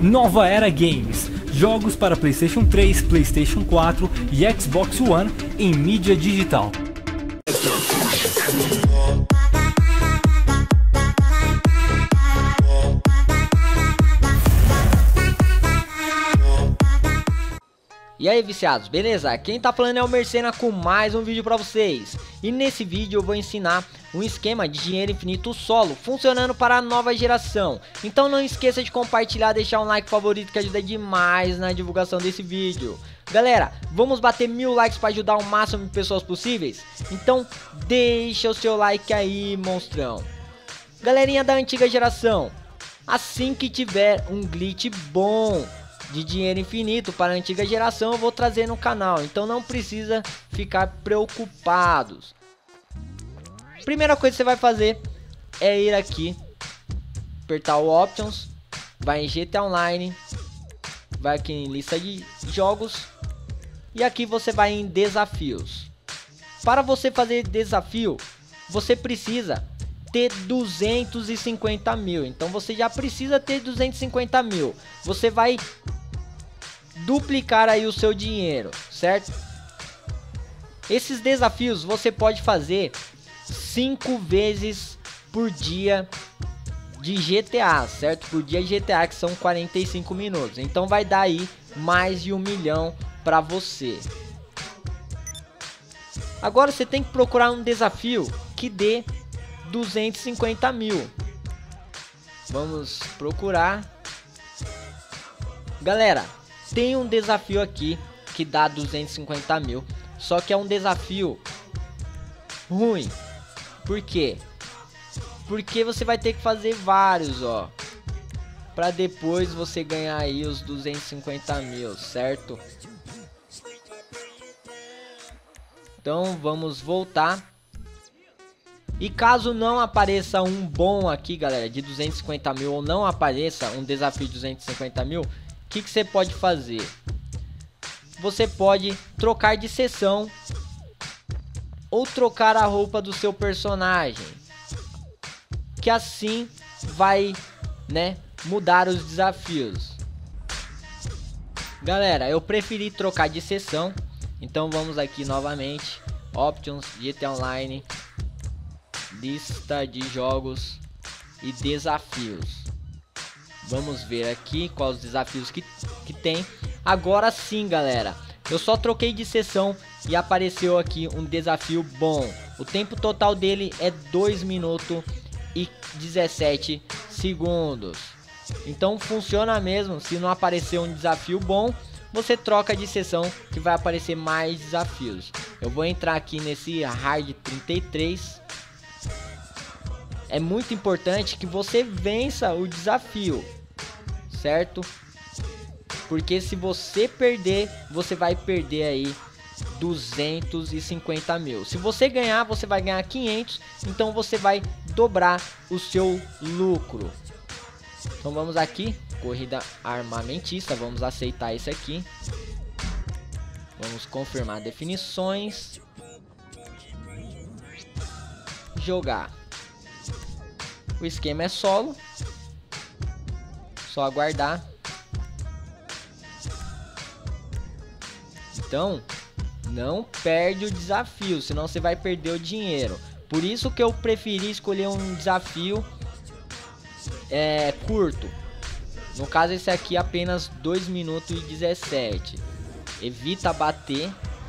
Nova Era Games, jogos para PlayStation 3, PlayStation 4 e Xbox One em mídia digital. E aí, viciados, beleza? Quem tá falando é o Mercena com mais um vídeo pra vocês. E nesse vídeo eu vou ensinar um esquema de dinheiro infinito solo, funcionando para a nova geração. Então não esqueça de compartilhar, deixar um like favorito que ajuda demais na divulgação desse vídeo. Galera, vamos bater 1000 likes para ajudar o máximo de pessoas possíveis? Então deixa o seu like aí, monstrão. Galerinha da antiga geração, assim que tiver um glitch bom de dinheiro infinito para a antiga geração, eu vou trazer no canal, então não precisa ficar preocupados. Primeira coisa que você vai fazer é ir aqui, apertar o Options, vai em GTA Online, vai aqui em lista de jogos e aqui você vai em desafios. Para você fazer desafio, você precisa ter 250 mil, então você já precisa ter 250 mil. Você vai duplicar aí o seu dinheiro, certo? Esses desafios você pode fazer 5 vezes por dia de GTA, certo? Por dia de GTA, que são 45 minutos. Então vai dar aí mais de 1 milhão para você. Agora você tem que procurar um desafio que dê 250 mil. Vamos procurar. Galera, tem um desafio aqui que dá 250 mil. Só que é um desafio ruim. Por quê? Porque você vai ter que fazer vários, ó, pra depois você ganhar aí os 250 mil, certo? Então vamos voltar. E caso não apareça um bom aqui, galera, de 250 mil, ou não apareça um desafio de 250 mil, o que você pode fazer? Você pode trocar de sessão ou trocar a roupa do seu personagem, que assim vai, né, mudar os desafios. Galera, eu preferi trocar de sessão, então vamos aqui novamente, Options, GTA Online, lista de jogos e desafios. Vamos ver aqui quais os desafios que tem. Agora sim, galera, eu só troquei de sessão e apareceu aqui um desafio bom. O tempo total dele é 2 minutos e 17 segundos. Então funciona mesmo. Se não aparecer um desafio bom, você troca de sessão que vai aparecer mais desafios. Eu vou entrar aqui nesse Hard 33. É muito importante que você vença o desafio, certo? Porque se você perder, você vai perder aí 250 mil. Se você ganhar, você vai ganhar 500. Então você vai dobrar o seu lucro. Então vamos aqui, corrida armamentista. Vamos aceitar esse aqui. Vamos confirmar definições. Jogar. O esquema é solo. Só aguardar. Então, não perde o desafio, senão você vai perder o dinheiro. Por isso que eu preferi escolher um desafio curto. No caso, esse aqui é apenas 2 minutos e 17. Evita bater.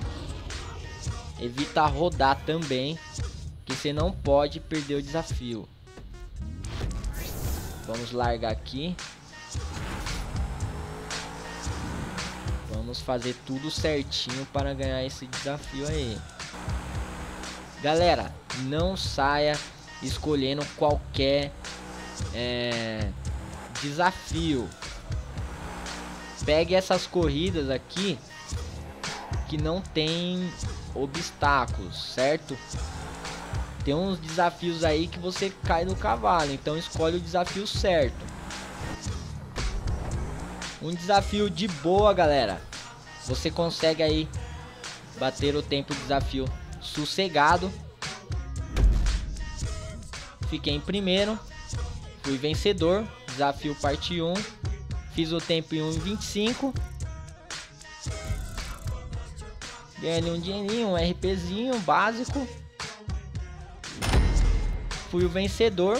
Evita rodar também, que você não pode perder o desafio. Vamos largar aqui. Vamos fazer tudo certinho para ganhar esse desafio aí. Galera, não saia escolhendo qualquer desafio. Pegue essas corridas aqui que não tem obstáculos, certo? Tem uns desafios aí que você cai do cavalo, então escolhe o desafio certo. Um desafio de boa, galera, você consegue aí bater o tempo de desafio sossegado. Fiquei em primeiro, fui vencedor, desafio parte 1. Fiz o tempo em 1:25. Ganhei ali um dinheirinho, um RPzinho básico. Fui o vencedor.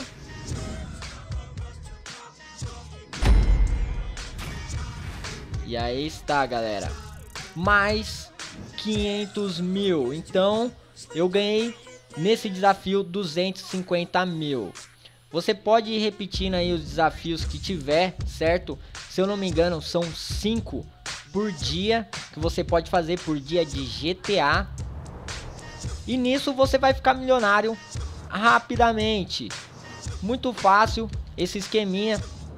E aí está, galera. Mais 500 mil. Então, eu ganhei nesse desafio 250 mil. Você pode ir repetindo aí os desafios que tiver, certo? Se eu não me engano, são 5 por dia que você pode fazer por dia de GTA. E nisso você vai ficar milionário rapidamente. Muito fácil esse esqueminha.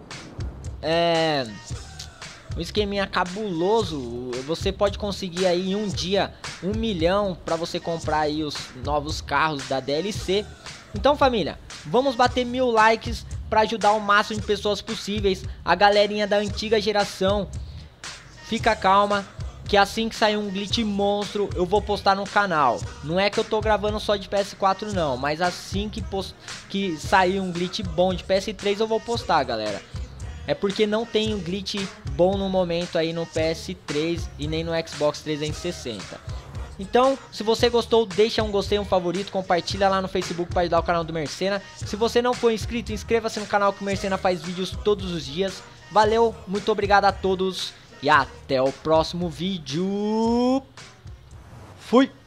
Um esqueminha cabuloso. Você pode conseguir aí em um dia 1 milhão para você comprar aí os novos carros da DLC. Então, família, vamos bater 1000 likes para ajudar o máximo de pessoas possíveis. A galerinha da antiga geração. Fica calma, que assim que sair um glitch monstro, eu vou postar no canal. Não é que eu tô gravando só de PS4 não, mas assim que sair um glitch bom de PS3 eu vou postar, galera. É porque não tem um glitch bom no momento aí no PS3 e nem no Xbox 360. Então, se você gostou, deixa um gostei, um favorito, compartilha lá no Facebook para ajudar o canal do Mercena. Se você não for inscrito, inscreva-se no canal que o Mercena faz vídeos todos os dias. Valeu, muito obrigado a todos e até o próximo vídeo. Fui!